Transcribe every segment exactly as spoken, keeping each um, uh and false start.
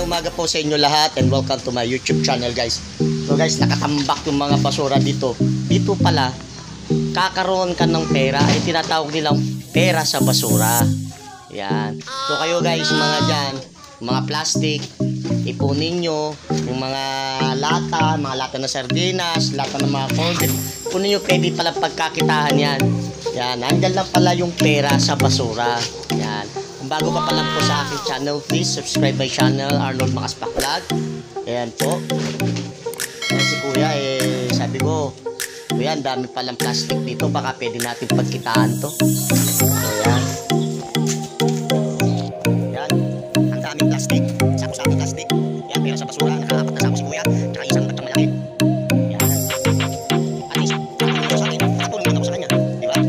umaga po sa inyo lahat and welcome to my YouTube channel, guys. So guys, nakatambak yung mga basura dito. Dito pala, kakaroon ka ng pera. Ay tinatawag nilang pera sa basura. Yan. So kayo guys, mga dyan, mga plastic, ipunin nyo. Yung mga lata, mga lata ng sardinas, lata ng mga corn beef, ipunin nyo, pwede pala pagkakitahan yan. Yan, andyan lang pala yung pera sa basura. Yan. Kung bago ka pa lang po sa aking channel, please subscribe my channel, Arnold Makaspak Vlog. Ayan po. Ayan si kuya, eh, sabi ko, kuya, ang dami palang plastic dito, baka pwede natin pagkitaan to. Ayan. Ayan. Ang daming plastic. Sako-sako plastic. Ayan, pera sa basura. Nakaapat na sako si kuya. Tsaka isang batang malaki. Ayan. At least, kung ito sa akin, nakatulong ako sa kanya. Di ba?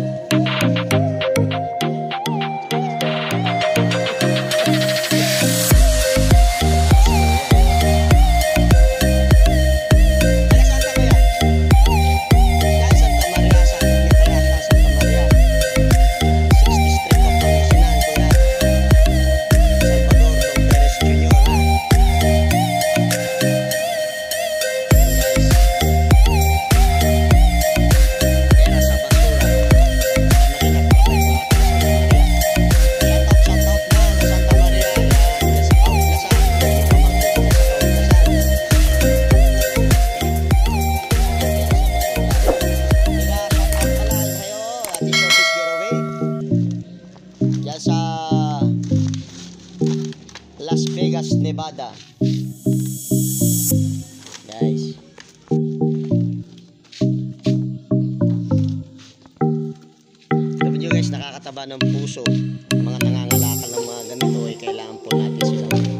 Sa Las Vegas, Nevada, guys. Sabi nyo guys, nakakataba ng puso. Mga nangangalakal ng mga ganito ay kailangan po natin silang